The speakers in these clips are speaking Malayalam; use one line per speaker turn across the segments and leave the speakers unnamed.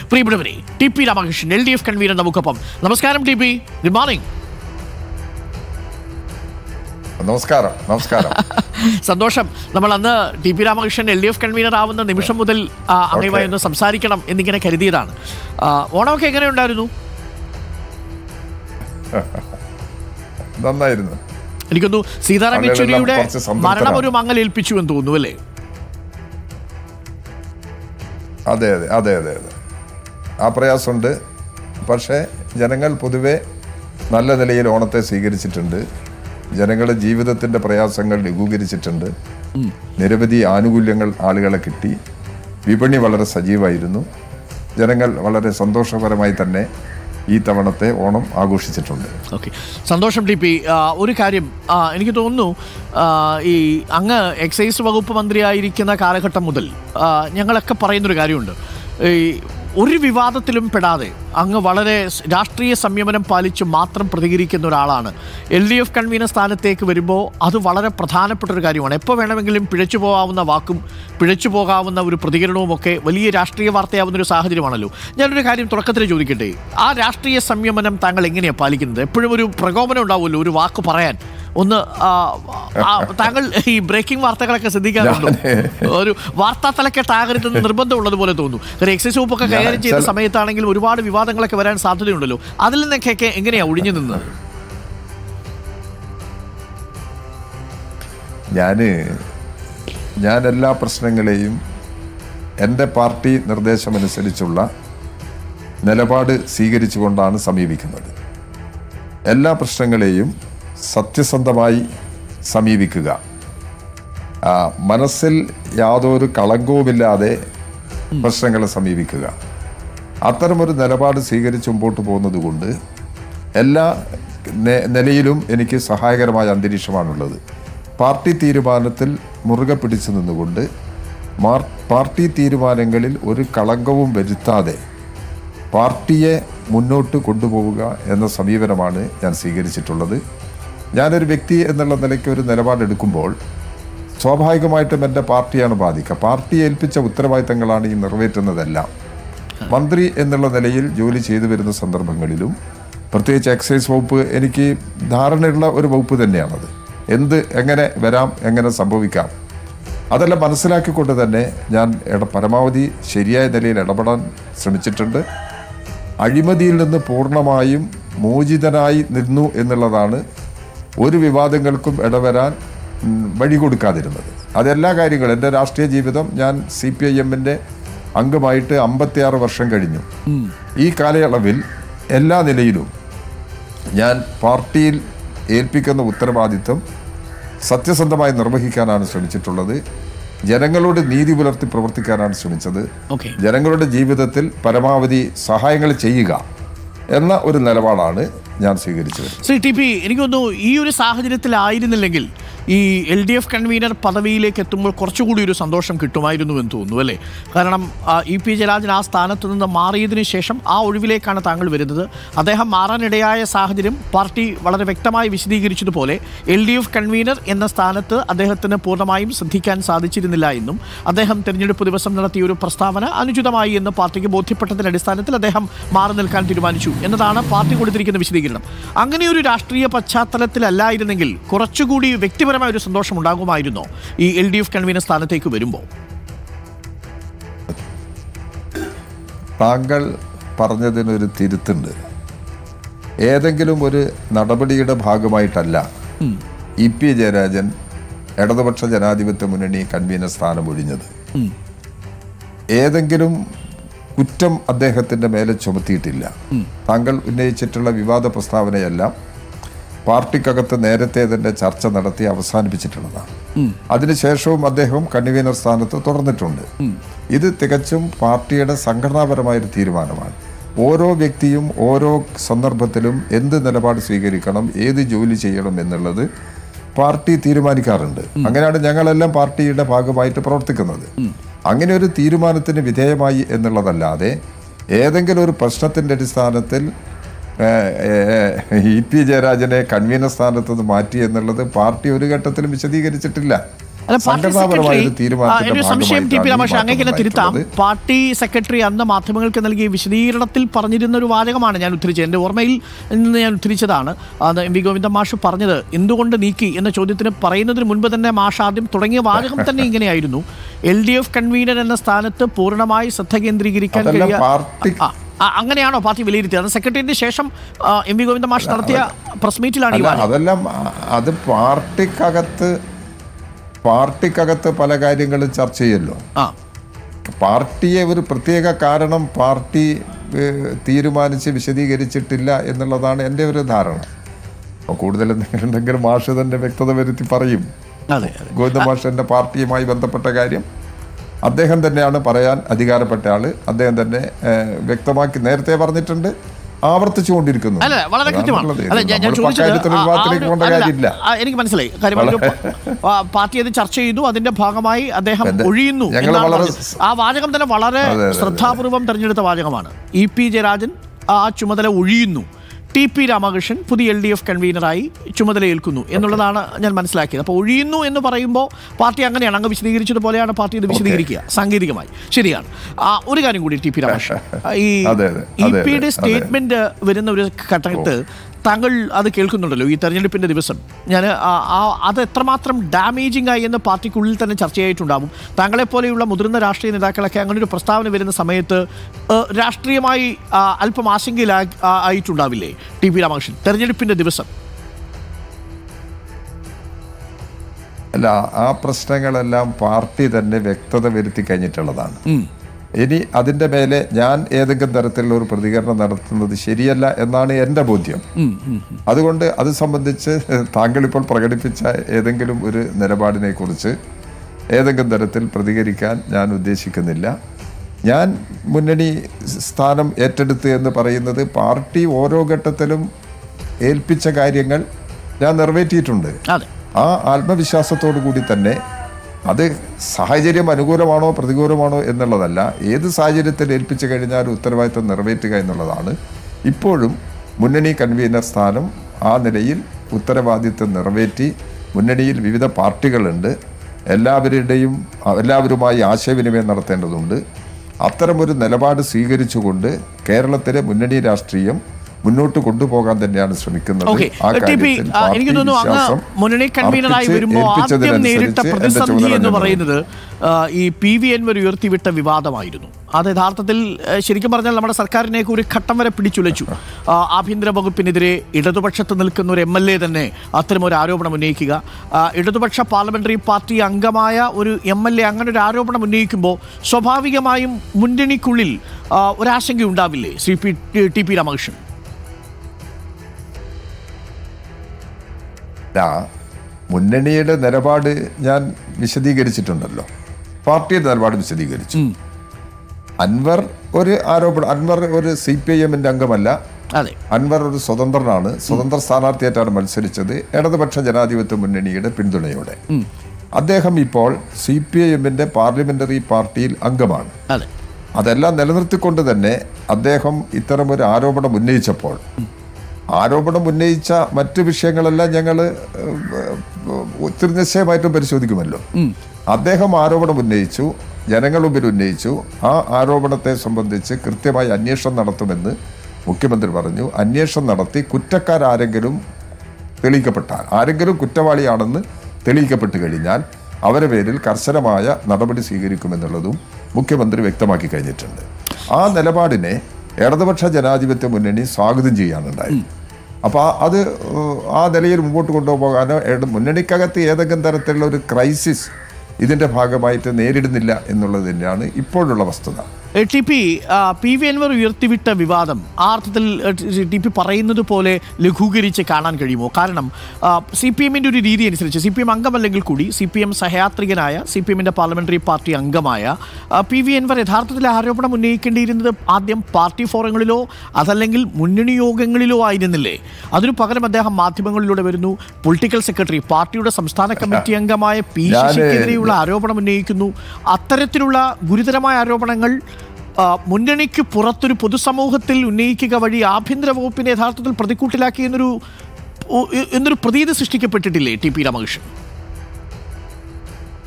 പ്രിയപ്പെട്ടവരെ, T P Ramakrishnan LDF convener നമുക്കൊപ്പം. നമസ്കാരം ടി പി. Good morning.
നമസ്കാരം.
സന്തോഷം. നമ്മൾ അന്ന് T P Ramakrishnan LDF convener ആവുന്ന നിമിഷം മുതൽ അങ്ങയുമായി ഒന്ന് സംസാരിക്കണം എന്നിങ്ങനെ കരുതിയതാണ്. ഓണമൊക്കെ എങ്ങനെ ഉണ്ടായിരുന്നു?
നന്നായിരുന്നു.
എനിക്കൊന്നു സീതാറാം യെച്ചൂരിയുടെ മരണം ഒരു മങ്ങലേൽപ്പിച്ചു എന്ന് തോന്നുന്നു അല്ലേ?
അതെ. ആ പ്രയാസമുണ്ട്. പക്ഷേ ജനങ്ങൾ പൊതുവെ നല്ല നിലയിൽ ഓണത്തെ സ്വീകരിച്ചിട്ടുണ്ട്. ജനങ്ങളുടെ ജീവിതത്തിൻ്റെ പ്രയാസങ്ങൾ ലഘൂകരിച്ചിട്ടുണ്ട്. നിരവധി ആനുകൂല്യങ്ങൾ ആളുകളെ കിട്ടി. വിപണി വളരെ സജീവമായിരുന്നു. ജനങ്ങൾ വളരെ സന്തോഷകരമായി തന്നെ ഈ തവണത്തെ ഓണം ആഘോഷിച്ചിട്ടുണ്ട്.
ഓക്കെ, സന്തോഷം ടി പി. ഒരു കാര്യം എനിക്ക് തോന്നുന്നു, ഈ അങ്ങ് എക്സൈസ് വകുപ്പ് മന്ത്രിയായിരിക്കുന്ന കാലഘട്ടം മുതൽ ഞങ്ങളൊക്കെ പറയുന്നൊരു കാര്യമുണ്ട്. ഈ ഒരു വിവാദത്തിലും പെടാതെ അങ്ങ് വളരെ രാഷ്ട്രീയ സംയമനം പാലിച്ച് മാത്രം പ്രതികരിക്കുന്ന ഒരാളാണ്. LDF കൺവീനർ സ്ഥാനത്തേക്ക് വരുമ്പോൾ അത് വളരെ പ്രധാനപ്പെട്ട ഒരു കാര്യമാണ്. എപ്പോൾ വേണമെങ്കിലും പിഴച്ചു പോകാവുന്ന വാക്കും പിഴച്ചു പോകാവുന്ന ഒരു പ്രതികരണവും ഒക്കെ വലിയ രാഷ്ട്രീയ വാർത്തയാവുന്ന ഒരു സാഹചര്യമാണല്ലോ. ഞാനൊരു കാര്യം തുടക്കത്തിൽ ചോദിക്കട്ടെ, ആ രാഷ്ട്രീയ സംയമനം താങ്കൾ എങ്ങനെയാണ് പാലിക്കുന്നത്? എപ്പോഴും ഒരു പ്രകോപനം ഉണ്ടാവുമല്ലോ ഒരു വാക്ക് പറയാൻ. ഒന്ന് താങ്കൾ ഈ ബ്രേക്കിംഗ് വാർത്തകളൊക്കെ ശ്രദ്ധിക്കാറുണ്ടോ? ഒരു വാർത്താ തലക്കെട്ടാകരുതെന്ന് നിർബന്ധമുള്ളതുപോലെ തോന്നുന്നു. കാരണം എക്സൈസ് വകുപ്പൊക്കെ കൈകാര്യം ചെയ്യുന്ന സമയത്താണെങ്കിലും ഒരുപാട് വിവാദങ്ങളൊക്കെ വരാൻ സാധ്യതയുണ്ടല്ലോ. അതിൽ നിന്നൊക്കെ എങ്ങനെയാ ഒഴിഞ്ഞു നിന്നത്?
ഞാൻ എല്ലാ പ്രശ്നങ്ങളെയും എൻ്റെ പാർട്ടി നിർദ്ദേശമനുസരിച്ചുള്ള നിലപാട് സ്വീകരിച്ചുകൊണ്ടാണ് സമീപിക്കുന്നത്. എല്ലാ പ്രശ്നങ്ങളെയും സത്യസന്ധമായി സമീപിക്കുക, മനസ്സിൽ യാതൊരു കളങ്കവുമില്ലാതെ പ്രശ്നങ്ങളെ സമീപിക്കുക, അത്തരമൊരു നിലപാട് സ്വീകരിച്ച് മുമ്പോട്ട് പോകുന്നത് കൊണ്ട് എല്ലാ നിലയിലും എനിക്ക് സഹായകരമായ അന്തരീക്ഷമാണുള്ളത്. പാർട്ടി തീരുമാനത്തിൽ മുറുകെ പിടിച്ചു നിന്നുകൊണ്ട് പാർട്ടി തീരുമാനങ്ങളിൽ ഒരു കളങ്കവും വരുത്താതെ പാർട്ടിയെ മുന്നോട്ട് കൊണ്ടുപോവുക എന്ന സമീപനമാണ് ഞാൻ സ്വീകരിച്ചിട്ടുള്ളത്. ഞാനൊരു വ്യക്തി എന്നുള്ള നിലയ്ക്ക് ഒരു നിലപാടെടുക്കുമ്പോൾ സ്വാഭാവികമായിട്ടും എൻ്റെ പാർട്ടിയാണ് ബാധിക്കുക. പാർട്ടി ഏൽപ്പിച്ച ഉത്തരവാദിത്തങ്ങളാണ് ഈ നിറവേറ്റുന്നതെല്ലാം. മന്ത്രി എന്നുള്ള നിലയിൽ ജോലി ചെയ്തു വരുന്ന സന്ദർഭങ്ങളിലും പ്രത്യേകിച്ച് എക്സൈസ് വകുപ്പ് എനിക്ക് ധാരണയുള്ള ഒരു വകുപ്പ് തന്നെയാണത്. എങ്ങനെ വരാം, എങ്ങനെ സംഭവിക്കാം, അതെല്ലാം മനസ്സിലാക്കിക്കൊണ്ട് തന്നെ ഞാൻ പരമാവധി ശരിയായ നിലയിൽ ഇടപെടാൻ ശ്രമിച്ചിട്ടുണ്ട്. അഴിമതിയിൽ നിന്ന് പൂർണ്ണമായും മോചിതനായി നിന്നു എന്നുള്ളതാണ് ഒരു വിവാദങ്ങൾക്കും ഇടവരാൻ വഴി കൊടുക്കാതിരുന്നത്. അതെല്ലാ കാര്യങ്ങളും എൻ്റെ രാഷ്ട്രീയ ജീവിതം, ഞാൻ CPIM-ൻ്റെ അംഗമായിട്ട് 56 വർഷം കഴിഞ്ഞു. ഈ കാലയളവിൽ എല്ലാ നിലയിലും ഞാൻ പാർട്ടിയിൽ ഏൽപ്പിക്കുന്ന ഉത്തരവാദിത്വം സത്യസന്ധമായി നിർവഹിക്കാനാണ് ശ്രമിച്ചിട്ടുള്ളത്. ജനങ്ങളോട് നീതി പുലർത്തി പ്രവർത്തിക്കാനാണ് ശ്രമിച്ചത്. ജനങ്ങളുടെ ജീവിതത്തിൽ പരമാവധി സഹായങ്ങൾ ചെയ്യുക എന്ന ഒരു നിലപാടാണ് ഞാൻ സ്വീകരിച്ചത്.
ശ്രീ ടി പി, എനിക്ക് തോന്നുന്നു ഈ ഒരു സാഹചര്യത്തിലായിരുന്നില്ലെങ്കിൽ ഈ LDF കൺവീനർ പദവിയിലേക്ക് എത്തുമ്പോൾ കുറച്ചുകൂടി ഒരു സന്തോഷം കിട്ടുമായിരുന്നു എന്ന് തോന്നുന്നു അല്ലേ? കാരണം EP ജയരാജൻ ആ സ്ഥാനത്ത് നിന്ന് മാറിയതിനു ശേഷം ആ ഒഴിവിലേക്കാണ് താങ്കൾ വരുന്നത്. അദ്ദേഹം മാറാനിടയായ സാഹചര്യം പാർട്ടി വളരെ വ്യക്തമായി വിശദീകരിച്ചതുപോലെ LDF കൺവീനർ എന്ന സ്ഥാനത്ത് അദ്ദേഹത്തിന് പൂർണ്ണമായും ശ്രദ്ധിക്കാൻ സാധിച്ചിരുന്നില്ല എന്നും അദ്ദേഹം തെരഞ്ഞെടുപ്പ് ദിവസം നടത്തിയ ഒരു പ്രസ്താവന അനുചിതമായി എന്ന് പാർട്ടിക്ക് ബോധ്യപ്പെട്ടതിന്റെ അടിസ്ഥാനത്തിൽ അദ്ദേഹം മാറി നിൽക്കാൻ തീരുമാനിച്ചു എന്നതാണ് പാർട്ടി കൊടുത്തിരിക്കുന്ന വിശദീകരണം. അങ്ങനെ ഒരു രാഷ്ട്രീയ പശ്ചാത്തലത്തിലല്ലായിരുന്നെങ്കിൽ കുറച്ചുകൂടി വ്യക്തിപരമായ ഒരു സന്തോഷം ഉണ്ടാകുമായിരുന്നോ ഈ LDF കൺവീനർ സ്ഥാനത്തേക്ക് വരുമ്പോൾ?
താങ്കൾ പറഞ്ഞതിനൊരു തിരുത്തുണ്ട്. ഏതെങ്കിലും ഒരു നടപടിയുടെ ഭാഗമായിട്ടല്ല EP ജയരാജൻ ഇടതുപക്ഷ ജനാധിപത്യ മുന്നണി കൺവീനർ സ്ഥാനം ഒഴിഞ്ഞത്. ഏതെങ്കിലും കുറ്റം അദ്ദേഹത്തിൻ്റെ മേലെ ചുമത്തിയിട്ടില്ല. താങ്കൾ ഉന്നയിച്ചിട്ടുള്ള വിവാദ പ്രസ്താവനയെല്ലാം പാർട്ടിക്കകത്ത് നേരത്തെ തന്നെ ചർച്ച നടത്തി അവസാനിപ്പിച്ചിട്ടുള്ളതാണ്. അതിനുശേഷവും അദ്ദേഹം കൺവീനർ സ്ഥാനത്ത് തുടർന്നിട്ടുണ്ട്. ഇത് തികച്ചും പാർട്ടിയുടെ സംഘടനാപരമായൊരു തീരുമാനമാണ്. ഓരോ വ്യക്തിയും ഓരോ സന്ദർഭത്തിലും എന്ത് നിലപാട് സ്വീകരിക്കണം, ഏത് ജോലി ചെയ്യണം എന്നുള്ളത് പാർട്ടി തീരുമാനിക്കാറുണ്ട്. അങ്ങനെയാണ് ഞങ്ങളെല്ലാം പാർട്ടിയുടെ ഭാഗമായിട്ട് പ്രവർത്തിക്കുന്നത്. അങ്ങനെ ഒരു തീരുമാനത്തിന് വിധേയമായി എന്നുള്ളതല്ലാതെ ഏതെങ്കിലും ഒരു പ്രശ്നത്തിൻ്റെ അടിസ്ഥാനത്തിൽ EP ജയരാജനെ കൺവീനർ സ്ഥാനത്ത് നിന്ന് മാറ്റി എന്നുള്ളത് പാർട്ടി ഒരു ഘട്ടത്തിലും വിശദീകരിച്ചിട്ടില്ല. സംഘടനാപരമായ ഒരു തീരുമാനത്തിന്റെ
ഭാഗമായിട്ടാണ് അങ്ങനെ തിരുത്താം. പാർട്ടി സെക്രട്ടറി അന്ന് മാധ്യമങ്ങൾക്ക് നൽകിയ വിശദീകരണത്തിൽ പറഞ്ഞിരുന്ന ഒരു വാചകമാണ് ഞാൻ ഉദ്ധരിച്ചത്. എൻ്റെ ഓർമ്മയിൽ നിന്ന് ഞാൻ ഉദ്ധരിച്ചതാണ്. അത് എം വി ഗോവിന്ദൻ മാഷ് പറഞ്ഞത് എന്തുകൊണ്ട് നീക്കി എന്ന ചോദ്യത്തിന് പറയുന്നതിന് മുൻപ് തന്നെ മാഷ് ആദ്യം തുടങ്ങിയ വാചകം തന്നെ ഇങ്ങനെയായിരുന്നു: LDF കൺവീനർ എന്ന സ്ഥാനത്ത് പൂർണ്ണമായി ശ്രദ്ധ കേന്ദ്രീകരിക്കാൻ കഴിയുക. അങ്ങനെയാണോ പാർട്ടി വിലയിരുത്തിയത്? സെക്രട്ടറിയേറ്റിന് ശേഷം എം വി ഗോവിന്ദൻ മാഷ് നടത്തിയ പ്രസ് മീറ്റിലാണ്.
അതെല്ലാം അത് പാർട്ടിക്കകത്ത് പല കാര്യങ്ങളും ചർച്ച ചെയ്യല്ലോ. പാർട്ടിയെ ഒരു പ്രത്യേക കാരണം പാർട്ടി തീരുമാനിച്ച് വിശദീകരിച്ചിട്ടില്ല എന്നുള്ളതാണ് എൻ്റെ ഒരു ധാരണ. കൂടുതൽ എന്തെങ്കിലും ഉണ്ടെങ്കിൽ മാഷ് തന്നെ വ്യക്തത വരുത്തി പറയും. ഗോവിന്ദ മാഷ് എൻ്റെ പാർട്ടിയുമായി ബന്ധപ്പെട്ട കാര്യം അദ്ദേഹം തന്നെയാണ് പറയാൻ അധികാരപ്പെട്ട ആള്. അദ്ദേഹം തന്നെ വ്യക്തമാക്കി നേരത്തെ പറഞ്ഞിട്ടുണ്ട്, ആവർത്തിച്ചുകൊണ്ടിരിക്കുന്നു.
വളരെ കൃത്യമാണ്. എനിക്ക് മനസ്സിലായി കാര്യം. പാർട്ടി അത് ചർച്ച ചെയ്തു, അതിന്റെ ഭാഗമായി അദ്ദേഹം ഒഴിയുന്നു. ആ വാചകം തന്നെ വളരെ ശ്രദ്ധാപൂർവം തെരഞ്ഞെടുത്ത വാചകമാണ്. EP ജയരാജൻ ആ ചുമതല ഒഴിയുന്നു, TP രാമകൃഷ്ണൻ പുതിയ LDF കൺവീനറായി ചുമതലയേൽക്കുന്നു എന്നുള്ളതാണ് ഞാൻ മനസ്സിലാക്കിയത്. അപ്പോൾ ഒഴിയുന്നു എന്ന് പറയുമ്പോൾ പാർട്ടി അങ്ങനെയാണ്, അങ്ങ് വിശദീകരിച്ചതുപോലെയാണ് പാർട്ടി ഇത് വിശദീകരിക്കുക സാങ്കേതികമായി. ശരിയാണ്. ഒരു കാര്യം കൂടി TP രാമകൃഷ്ണൻ, ഈ EP സ്റ്റേറ്റ്മെന്റ് വരുന്ന ഒരു ഘട്ടത്ത് താങ്കൾ അത് കേൾക്കുന്നുണ്ടല്ലോ ഈ തെരഞ്ഞെടുപ്പിൻ്റെ ദിവസം. ഞാൻ അത് എത്രമാത്രം ഡാമേജിംഗ് ആയി എന്ന് പാർട്ടിക്കുള്ളിൽ തന്നെ ചർച്ചയായിട്ടുണ്ടാകും. താങ്കളെപ്പോലെയുള്ള മുതിർന്ന രാഷ്ട്രീയ നേതാക്കളൊക്കെ അങ്ങനെ ഒരു പ്രസ്താവന വരുന്ന സമയത്ത് രാഷ്ട്രീയമായി അല്പം ആയിട്ടുണ്ടാവില്ലേ TP രാമകൃഷ്ണൻ തെരഞ്ഞെടുപ്പിൻ്റെ ദിവസം?
അല്ല, ആ പ്രശ്നങ്ങളെല്ലാം പാർട്ടി തന്നെ വ്യക്തത വരുത്തി കഴിഞ്ഞിട്ടുള്ളതാണ്. ഇനി അതിൻ്റെ മേലെ ഞാൻ ഏതെങ്കിലും തരത്തിലുള്ള ഒരു പ്രതികരണം നടത്തുന്നത് ശരിയല്ല എന്നാണ് എൻ്റെ ബോധ്യം. അതുകൊണ്ട് അത് സംബന്ധിച്ച് താങ്കൾ ഇപ്പോൾ പ്രകടിപ്പിച്ച ഏതെങ്കിലും ഒരു നിലപാടിനെ കുറിച്ച് ഏതെങ്കിലും തരത്തിൽ പ്രതികരിക്കാൻ ഞാൻ ഉദ്ദേശിക്കുന്നില്ല. ഞാൻ മുന്നണി സ്ഥാനം ഏറ്റെടുത്ത് എന്ന് പറയുന്നത് പാർട്ടി ഓരോ ഘട്ടത്തിലും ഏൽപ്പിച്ച കാര്യങ്ങൾ ഞാൻ നിറവേറ്റിയിട്ടുണ്ട്. ആ ആത്മവിശ്വാസത്തോടു കൂടി തന്നെ അത് സാഹചര്യം അനുകൂലമാണോ പ്രതികൂലമാണോ എന്നുള്ളതല്ല, ഏത് സാഹചര്യത്തിൽ ഏൽപ്പിച്ചു കഴിഞ്ഞാൽ ഉത്തരവാദിത്തം നിറവേറ്റുക എന്നുള്ളതാണ്. ഇപ്പോഴും മുന്നണി കൺവീനർ സ്ഥാനം ആ നിലയിൽ ഉത്തരവാദിത്തം നിറവേറ്റി. മുന്നണിയിൽ വിവിധ പാർട്ടികളുണ്ട്, എല്ലാവരുമായി ആശയവിനിമയം നടത്തേണ്ടതുണ്ട്. അത്തരമൊരു നിലപാട് സ്വീകരിച്ചുകൊണ്ട് കേരളത്തിലെ മുന്നണി രാഷ്ട്രീയം മുന്നോട്ട് കൊണ്ടുപോകാൻ തന്നെയാണ് ശ്രമിക്കുന്നത്.
എനിക്ക് തോന്നുന്നു അങ്ങ് മുന്നണി കൺവീനറായി വരുമ്പോൾ ആദ്യം നേരിട്ട പ്രതിസന്ധി എന്ന് പറയുന്നത് ഈ PV അൻവർ ഉയർത്തിവിട്ട വിവാദമായിരുന്നു. അത് യഥാർത്ഥത്തിൽ ശരിക്കും പറഞ്ഞാൽ നമ്മുടെ സർക്കാരിനെയൊക്കെ ഒരു ഘട്ടം വരെ പിടിച്ചുലച്ചു. ആഭ്യന്തര വകുപ്പിനെതിരെ ഇടതുപക്ഷത്ത് നിൽക്കുന്ന ഒരു MLA തന്നെ അത്തരമൊരു ആരോപണം ഉന്നയിക്കുക, ഇടതുപക്ഷ പാർലമെന്ററി പാർട്ടി അംഗമായ ഒരു MLA അങ്ങനെ ഒരു ആരോപണം ഉന്നയിക്കുമ്പോൾ സ്വാഭാവികമായും മുന്നണിക്കുള്ളിൽ ഒരാശങ്ക ഉണ്ടാവില്ലേ ശ്രീ TP രാമകൃഷ്ണൻ?
മുന്നണിയുടെ നിലപാട് ഞാൻ വിശദീകരിച്ചിട്ടുണ്ടല്ലോ, പാർട്ടിയുടെ നിലപാട് വിശദീകരിച്ചു. അൻവർ ഒരു ആരോപണം, അൻവർ ഒരു CPIM-ന്റെ അംഗമല്ല, അൻവർ ഒരു സ്വതന്ത്രനാണ്. സ്വതന്ത്ര സ്ഥാനാർത്ഥിയായിട്ടാണ് മത്സരിച്ചത് ഇടതുപക്ഷ ജനാധിപത്യ മുന്നണിയുടെ പിന്തുണയോടെ. അദ്ദേഹം ഇപ്പോൾ CPIM-ന്റെ പാർലമെന്ററി പാർട്ടിയിൽ അംഗമാണ്. അതെല്ലാം നിലനിർത്തിക്കൊണ്ട് തന്നെ അദ്ദേഹം ഇത്തരമൊരു ആരോപണം ഉന്നയിച്ചപ്പോൾ ഉന്നയിച്ച മറ്റു വിഷയങ്ങളെല്ലാം ഞങ്ങൾ ഒത്തിരി നിശ്ചയമായിട്ടും പരിശോധിക്കുമല്ലോ. അദ്ദേഹം ആരോപണം ഉന്നയിച്ചു, ജനങ്ങൾ മുമ്പിൽ ഉന്നയിച്ചു. ആ ആരോപണത്തെ സംബന്ധിച്ച് കൃത്യമായി അന്വേഷണം നടത്തുമെന്ന് മുഖ്യമന്ത്രി പറഞ്ഞു. അന്വേഷണം നടത്തി കുറ്റക്കാരെങ്കിലും തെളിയിക്കപ്പെട്ടാൽ, ആരെങ്കിലും കുറ്റവാളിയാണെന്ന് തെളിയിക്കപ്പെട്ട് കഴിഞ്ഞാൽ അവരുടെ പേരിൽ കർശനമായ നടപടി സ്വീകരിക്കുമെന്നുള്ളതും മുഖ്യമന്ത്രി വ്യക്തമാക്കി കഴിഞ്ഞിട്ടുണ്ട്. ആ നിലപാടിനെ ഇടതുപക്ഷ ജനാധിപത്യ മുന്നണി സ്വാഗതം ചെയ്യാനുണ്ടായി. അപ്പോൾ അത് ആ നിലയിൽ മുമ്പോട്ട് കൊണ്ടുപോകാനോ മുന്നണിക്കകത്ത് ഏതെങ്കിലും തരത്തിലുള്ള ഒരു ക്രൈസിസ് ഇതിൻ്റെ ഭാഗമായിട്ട് നേരിടുന്നില്ല എന്നുള്ളത് തന്നെയാണ് ഇപ്പോഴുള്ള വസ്തുത.
PV അൻവർ ഉയർത്തിവിട്ട വിവാദം ആ അർത്ഥത്തിൽ TP പറയുന്നത് പോലെ ലഘൂകരിച്ച് കാണാൻ കഴിയുമോ? കാരണം CPM-ന്റെ ഒരു രീതി അനുസരിച്ച് CPM അംഗമല്ലെങ്കിൽ കൂടി CPM സഹയാത്രികനായ CPM-ന്റെ പാർലമെന്ററി പാർട്ടി അംഗമായ PV അൻവർ യഥാർത്ഥത്തിൽ ആരോപണം ഉന്നയിക്കേണ്ടിയിരുന്നത് ആദ്യം പാർട്ടി ഫോറങ്ങളിലോ അതല്ലെങ്കിൽ മുന്നണി യോഗങ്ങളിലോ ആയിരുന്നില്ലേ? അതിനു പകരം അദ്ദേഹം മാധ്യമങ്ങളിലൂടെ വരുന്നു, പൊളിറ്റിക്കൽ സെക്രട്ടറി പാർട്ടിയുടെ സംസ്ഥാന കമ്മിറ്റി അംഗമായ P ശശിക്കെതിരെയുള്ള ആരോപണം ഉന്നയിക്കുന്നു. അത്തരത്തിലുള്ള ഗുരുതരമായ ആരോപണങ്ങൾ മുന്നണിക്ക് പുറത്തൊരു പൊതുസമൂഹത്തിൽ ഉന്നയിക്കുക വഴി ആഭ്യന്തര വകുപ്പിനെ യഥാർത്ഥത്തിൽ പ്രതിക്കൂട്ടിലാക്കി എന്നൊരു പ്രതീതി സൃഷ്ടിക്കപ്പെട്ടിട്ടില്ലേ TP രാമകൃഷ്ണൻ?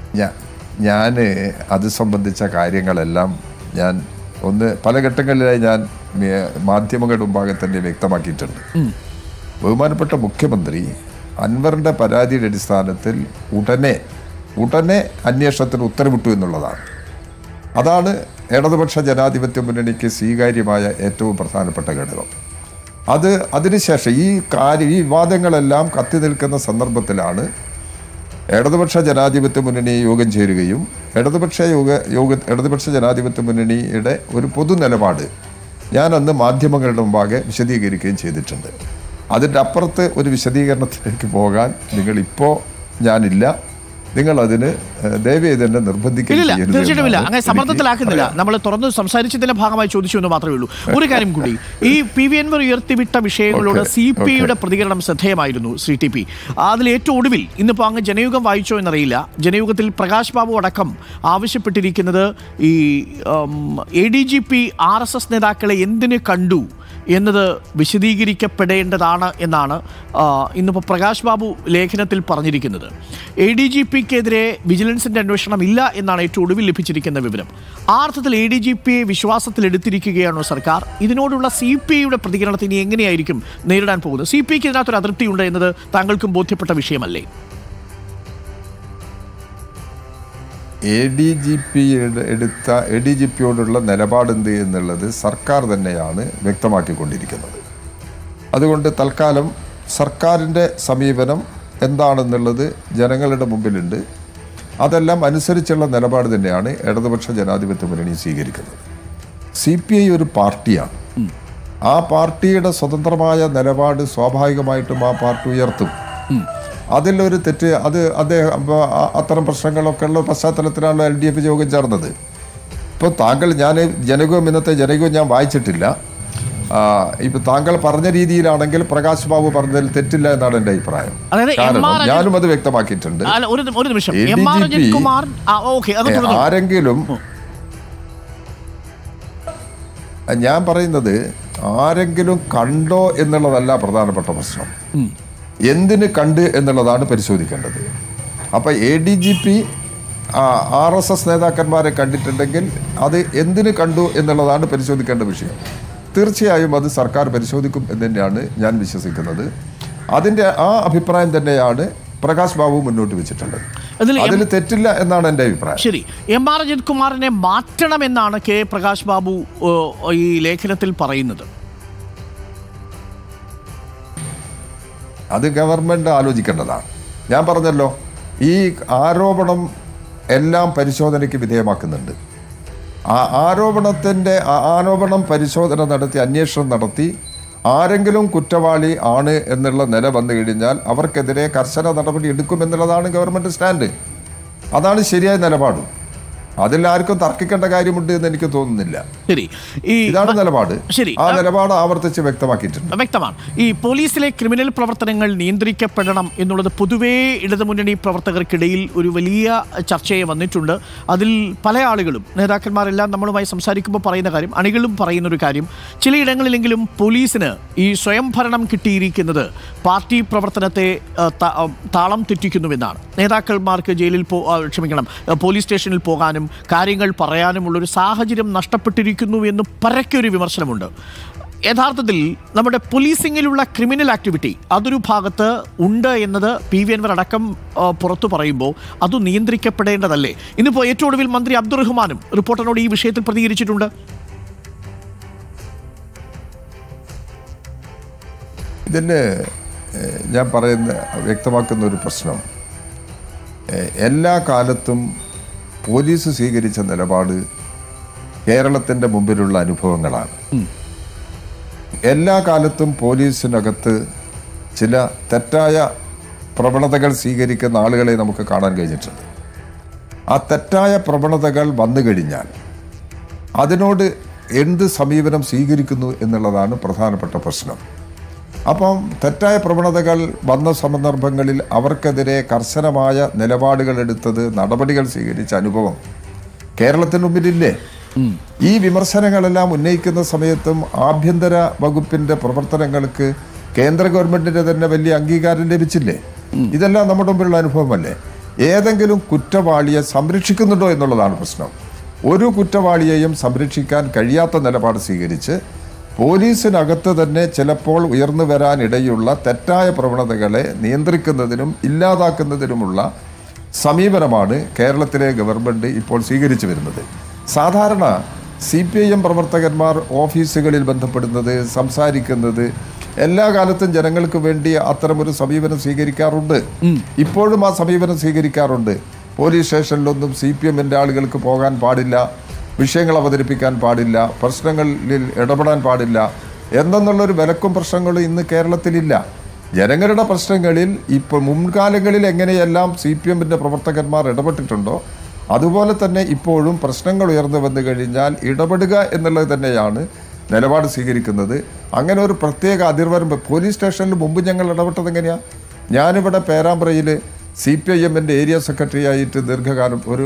ഞാൻ അത് സംബന്ധിച്ച കാര്യങ്ങളെല്ലാം ഞാൻ പല ഘട്ടങ്ങളിലായി ഞാൻ മാധ്യമങ്ങളുടെ മുമ്പാകെ തന്നെ വ്യക്തമാക്കിയിട്ടുണ്ട്. ബഹുമാനപ്പെട്ട മുഖ്യമന്ത്രി അൻവറിൻ്റെ പരാതിയുടെ അടിസ്ഥാനത്തിൽ ഉടനെ അന്വേഷണത്തിന് ഉത്തരവിട്ടു എന്നുള്ളതാണ്. അതാണ് ഇടതുപക്ഷ ജനാധിപത്യ മുന്നണിക്ക് സ്വീകാര്യമായ ഏറ്റവും പ്രധാനപ്പെട്ട ഘടകം. അതിനുശേഷം ഈ വിവാദങ്ങളെല്ലാം കത്തി നിൽക്കുന്ന സന്ദർഭത്തിലാണ് ഇടതുപക്ഷ ജനാധിപത്യ മുന്നണി യോഗം ചേരുകയും ഇടതുപക്ഷ ജനാധിപത്യ മുന്നണിയുടെ ഒരു പൊതു നിലപാട് ഞാൻ അന്ന് മാധ്യമങ്ങളുടെ മുമ്പാകെ വിശദീകരിക്കുകയും ചെയ്തിട്ടുണ്ട്. അതിൻ്റെ അപ്പുറത്ത് ഒരു വിശദീകരണത്തിലേക്ക് പോകാൻ നിങ്ങളിപ്പോൾ ഞാനില്ല. നിങ്ങൾ അതിന് ദയവേത് തന്നെ നിർബന്ധിക്കില്ല.
തീർച്ചയായിട്ടുമില്ല. അങ്ങനെ സമ്മർദ്ദത്തിലാക്കുന്നില്ല. നമ്മൾ തുറന്ന് സംസാരിച്ചതിന്റെ ഭാഗമായി ചോദിച്ചു എന്ന് മാത്രമേ ഉള്ളൂ. ഒരു കാര്യം കൂടി, ഈ PV അൻവർ ഉയർത്തിവിട്ട വിഷയങ്ങളോട് CPIയുടെ പ്രതികരണം ശ്രദ്ധേയമായിരുന്നു. ശ്രീ TP, അതിൽ ഏറ്റവും ഒടുവിൽ ഇന്നിപ്പോൾ അങ്ങ് ജനയുഗം വായിച്ചോ എന്നറിയില്ല, ജനയുഗത്തിൽ പ്രകാശ് ബാബു അടക്കം ആവശ്യപ്പെട്ടിരിക്കുന്നത് ഈ ADGP RSS നേതാക്കളെ എന്തിന് കണ്ടു എന്നത് വിശദീകരിക്കപ്പെടേണ്ടതാണ് എന്നാണ് ഇന്നിപ്പോൾ പ്രകാശ് ബാബു ലേഖനത്തിൽ പറഞ്ഞിരിക്കുന്നത്. ADGPക്കെതിരെ വിജിലൻസിൻ്റെ അന്വേഷണം ഇല്ല എന്നാണ് ഏറ്റവും ഒടുവിൽ ലഭിച്ചിരിക്കുന്ന വിവരം. ആ അർത്ഥത്തിൽ ADGPയെ വിശ്വാസത്തിലെടുത്തിരിക്കുകയാണോ സർക്കാർ? ഇതിനോടുള്ള CPIയുടെ പ്രതികരണത്തെ ഇനി എങ്ങനെയായിരിക്കും നേരിടാൻ പോകുന്നത്? CPIക്ക് ഇതിനകത്തൊരു അതിർത്തിയുണ്ട് എന്നത് താങ്കൾക്കും ബോധ്യപ്പെട്ട വിഷയമല്ലേ?
ADGPയോടുള്ള നിലപാടെന്ത് എന്നുള്ളത് സർക്കാർ തന്നെയാണ് വ്യക്തമാക്കിക്കൊണ്ടിരിക്കുന്നത്. അതുകൊണ്ട് തൽക്കാലം സർക്കാരിൻ്റെ സമീപനം എന്താണെന്നുള്ളത് ജനങ്ങളുടെ മുമ്പിലുണ്ട്. അതെല്ലാം അനുസരിച്ചുള്ള നിലപാട് തന്നെയാണ് ഇടതുപക്ഷ ജനാധിപത്യ മുന്നണി സ്വീകരിക്കുന്നത്. CPI ഒരു പാർട്ടിയാണ്. ആ പാർട്ടിയുടെ സ്വതന്ത്രമായ നിലപാട് സ്വാഭാവികമായിട്ടും ആ പാർട്ടി ഉയർത്തും. അതിലൊരു തെറ്റ് അദ്ദേഹം അത്തരം പ്രശ്നങ്ങളൊക്കെ ഉള്ള പശ്ചാത്തലത്തിലാണ് LDF യോഗം ചേർന്നത്. ഇപ്പോൾ ഞാൻ ഇന്നത്തെ ജനയുഗം ഞാൻ വായിച്ചിട്ടില്ല. ഇപ്പൊ താങ്കൾ പറഞ്ഞ രീതിയിലാണെങ്കിൽ പ്രകാശ് ബാബു പറഞ്ഞതിൽ തെറ്റില്ല എന്നാണ് എൻ്റെ അഭിപ്രായം. കാരണം ഞാനും അത് വ്യക്തമാക്കിയിട്ടുണ്ട്. ആരെങ്കിലും ഞാൻ പറയുന്നത് ആരെങ്കിലും കണ്ടോ എന്നുള്ളതല്ല പ്രധാനപ്പെട്ട പ്രശ്നം, എന്തിന് കണ്ട് എന്നുള്ളതാണ് പരിശോധിക്കേണ്ടത്. അപ്പോൾ ADGP RSS നേതാക്കന്മാരെ കണ്ടിട്ടുണ്ടെങ്കിൽ അത് എന്തിന് കണ്ടു എന്നുള്ളതാണ് പരിശോധിക്കേണ്ട വിഷയം. തീർച്ചയായും അത് സർക്കാർ പരിശോധിക്കും എന്ന് തന്നെയാണ് ഞാൻ വിശ്വസിക്കുന്നത്. അതിൻ്റെ ആ അഭിപ്രായം തന്നെയാണ് പ്രകാശ് ബാബു മുന്നോട്ട് വെച്ചിട്ടുള്ളത്. അതിൽ തെറ്റില്ല എന്നാണ് എൻ്റെ അഭിപ്രായം.
ശരി, MR അജിത് കുമാറിനെ മാറ്റണമെന്നാണ് പ്രകാശ് ബാബു ഈ ലേഖനത്തിൽ പറയുന്നത്.
അത് ഗവൺമെൻറ് ആലോചിക്കേണ്ടതാണ്. ഞാൻ പറഞ്ഞല്ലോ, ഈ ആരോപണം എല്ലാം പരിശോധനയ്ക്ക് വിധേയമാക്കുന്നുണ്ട്. ആരോപണം പരിശോധന നടത്തി അന്വേഷണം നടത്തി ആരെങ്കിലും കുറ്റവാളി ആണ് എന്നുള്ള നില വന്നു കഴിഞ്ഞാൽ അവർക്കെതിരെ കർശന നടപടി എടുക്കുമെന്നുള്ളതാണ് ഗവൺമെൻറ് സ്റ്റാൻഡ്. അതാണ് ശരിയായ നിലപാട്. അതിൽ ആർക്കും തർക്കിക്കേണ്ട കാര്യമുണ്ട് എന്ന് എനിക്ക് തോന്നുന്നില്ല.
ശരി,
ഇതാണ് നിലപാട്.
ശരി,
ആ നിലപാട് ആവർത്തിച്ച് വ്യക്തമാക്കിയിട്ടുണ്ട്.
വ്യക്തമാണ്. ഈ പോലീസിലെ ക്രിമിനൽ പ്രവർത്തനങ്ങൾ നിയന്ത്രിക്കപ്പെടണം എന്നുള്ളത് പൊതുവേ ഇടതുമുന്നണി പ്രവർത്തകർക്കിടയിൽ ഒരു വലിയ ചർച്ചയെ വന്നിട്ടുണ്ട്. അതിൽ പല ആളുകളും, നേതാക്കന്മാരെല്ലാം നമ്മളുമായി സംസാരിക്കുമ്പോൾ പറയുന്ന കാര്യം, അണികളും പറയുന്നൊരു കാര്യം, ചിലയിടങ്ങളിലെങ്കിലും പോലീസിന് ഈ സ്വയംഭരണം കിട്ടിയിരിക്കുന്നത് പാർട്ടി പ്രവർത്തനത്തെ താളം തെറ്റിക്കുന്നുവെന്നാണ്. നേതാക്കന്മാർക്ക് പോലീസ് സ്റ്റേഷനിൽ പോകാനും കാര്യങ്ങൾ പറയാനുമുള്ളൊരു സാഹചര്യം നഷ്ടപ്പെട്ടിരിക്കുന്നു എന്ന് പരക്കൊരു വിമർശനമുണ്ട്. യഥാർത്ഥത്തിൽ നമ്മുടെ പോലീസിങ്ങിലുള്ള ക്രിമിനൽ ആക്ടിവിറ്റി അതൊരു ഭാഗത്ത് ഉണ്ട് എന്നത് PV അൻവർ അടക്കം പുറത്തു പറയുമ്പോൾ അത് നിയന്ത്രിക്കപ്പെടേണ്ടതല്ലേ? ഇന്നിപ്പോൾ ഏറ്റവും ഒടുവിൽ മന്ത്രി അബ്ദുറഹ്മാനും റിപ്പോർട്ടറിനോട് ഈ വിഷയത്തിൽ പ്രതികരിച്ചിട്ടുണ്ട്.
ഇതിന് ഞാൻ വ്യക്തമാക്കുന്ന ഒരു പ്രശ്നം, എല്ലാ കാലത്തും പോലീസ് സ്വീകരിച്ച നിലപാട് കേരളത്തിൻ്റെ മുമ്പിലുള്ള അനുഭവങ്ങളാണ്. എല്ലാ കാലത്തും പോലീസിനകത്ത് ചില തെറ്റായ പ്രവണതകൾ സ്വീകരിക്കുന്ന ആളുകളെ നമുക്ക് കാണാൻ കഴിഞ്ഞിട്ടുണ്ട്. ആ തെറ്റായ പ്രവണതകൾ വന്നു കഴിഞ്ഞാൽ അതിനോട് എന്ത് സമീപനം സ്വീകരിക്കുന്നു എന്നുള്ളതാണ് പ്രധാനപ്പെട്ട പ്രശ്നം. അപ്പം തെറ്റായ പ്രവണതകൾ വന്ന സന്ദർഭങ്ങളിൽ അവർക്കെതിരെ കർശനമായ നിലപാടുകൾ എടുത്തത്, നടപടികൾ സ്വീകരിച്ച അനുഭവം കേരളത്തിന് മുമ്പിലില്ലേ? ഈ വിമർശനങ്ങളെല്ലാം ഉന്നയിക്കുന്ന സമയത്തും ആഭ്യന്തര വകുപ്പിൻ്റെ പ്രവർത്തനങ്ങൾക്ക് കേന്ദ്ര ഗവൺമെൻറ്റിൻ്റെ തന്നെ വലിയ അംഗീകാരം ലഭിച്ചില്ലേ? ഇതെല്ലാം നമ്മുടെ മുമ്പിലുള്ള അനുഭവമല്ലേ? ഏതെങ്കിലും കുറ്റവാളിയെ സംരക്ഷിക്കുന്നുണ്ടോ എന്നുള്ളതാണ് പ്രശ്നം. ഒരു കുറ്റവാളിയെയും സംരക്ഷിക്കാൻ കഴിയാത്ത നിലപാട് സ്വീകരിച്ച് പോലീസിനകത്ത് തന്നെ ചിലപ്പോൾ ഉയർന്നു വരാനിടയുള്ള തെറ്റായ പ്രവണതകളെ നിയന്ത്രിക്കുന്നതിനും ഇല്ലാതാക്കുന്നതിനുമുള്ള സമീപനമാണ് കേരളത്തിലെ ഗവൺമെൻറ് ഇപ്പോൾ സ്വീകരിച്ചു വരുന്നത്. സാധാരണ CPIM പ്രവർത്തകന്മാർ ഓഫീസുകളിൽ ബന്ധപ്പെടുന്നത്, സംസാരിക്കുന്നത് എല്ലാ കാലത്തും ജനങ്ങൾക്ക് വേണ്ടി അത്തരമൊരു സമീപനം സ്വീകരിക്കാറുണ്ട്. ഇപ്പോഴും ആ സമീപനം സ്വീകരിക്കാറുണ്ട്. പോലീസ് സ്റ്റേഷനിലൊന്നും CPMൻ്റെ ആളുകൾക്ക് പോകാൻ പാടില്ല, വിഷയങ്ങൾ അവതരിപ്പിക്കാൻ പാടില്ല, പ്രശ്നങ്ങളിൽ ഇടപെടാൻ പാടില്ല എന്നുള്ളൊരു വിലക്കും പ്രശ്നങ്ങളും ഇന്ന് കേരളത്തിലില്ല. ജനങ്ങളുടെ പ്രശ്നങ്ങളിൽ ഇപ്പോൾ മുൻകാലങ്ങളിൽ എങ്ങനെയെല്ലാം CPMൻ്റെ പ്രവർത്തകന്മാർ ഇടപെട്ടിട്ടുണ്ടോ അതുപോലെ തന്നെ ഇപ്പോഴും പ്രശ്നങ്ങൾ ഉയർന്നു വന്നു കഴിഞ്ഞാൽ ഇടപെടുക എന്നുള്ളത് തന്നെയാണ് നിലപാട് സ്വീകരിക്കുന്നത്. അങ്ങനെ ഒരു പ്രത്യേക അതിർവരമ്പ് പോലീസ് സ്റ്റേഷനിൽ മുമ്പ് ഞങ്ങൾ ഇടപെട്ടത് എങ്ങനെയാണ്? ഞാനിവിടെ പേരാമ്പ്രയിൽ CPIMൻ്റെ ഏരിയ സെക്രട്ടറി ആയിട്ട് ദീർഘകാലം ഒരു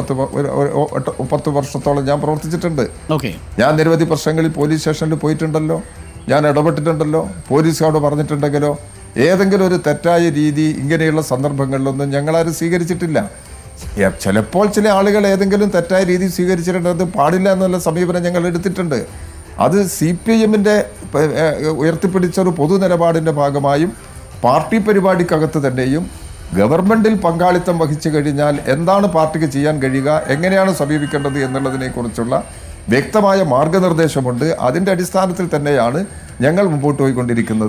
10 വർഷത്തോളം ഞാൻ പ്രവർത്തിച്ചിട്ടുണ്ട്. ഞാൻ നിരവധി പ്രശ്നങ്ങളിൽ പോലീസ് സ്റ്റേഷനിൽ പോയിട്ടുണ്ടല്ലോ, ഞാൻ ഇടപെട്ടിട്ടുണ്ടല്ലോ. പോലീസുകാരോട് പറഞ്ഞിട്ടുണ്ടെങ്കിലോ ഏതെങ്കിലും ഒരു തെറ്റായ രീതി ഇങ്ങനെയുള്ള സന്ദർഭങ്ങളിലൊന്നും ഞങ്ങളാരും സ്വീകരിച്ചിട്ടില്ല. ചിലപ്പോൾ ചില ആളുകൾ ഏതെങ്കിലും തെറ്റായ രീതി സ്വീകരിച്ചിട്ടുണ്ട്, അത് പാടില്ല എന്നുള്ള സമീപനം ഞങ്ങൾ എടുത്തിട്ടുണ്ട്. അത് CPIMൻ്റെ ഉയർത്തിപ്പിടിച്ച ഒരു പൊതു നിലപാടിൻ്റെ ഭാഗമായും പാർട്ടി പരിപാടിക്കകത്ത് തന്നെയും ഗവൺമെൻറ്റിൽ പങ്കാളിത്തം വഹിച്ചു കഴിഞ്ഞാൽ എന്താണ് പാർട്ടിക്ക് ചെയ്യാൻ കഴിയുക, എങ്ങനെയാണ് സമീപിക്കേണ്ടത് എന്നുള്ളതിനെക്കുറിച്ചുള്ള വ്യക്തമായ മാർഗനിർദ്ദേശമുണ്ട്. അതിൻ്റെ അടിസ്ഥാനത്തിൽ തന്നെയാണ് ഞങ്ങൾ മുമ്പോട്ട് പോയിക്കൊണ്ടിരിക്കുന്നത്.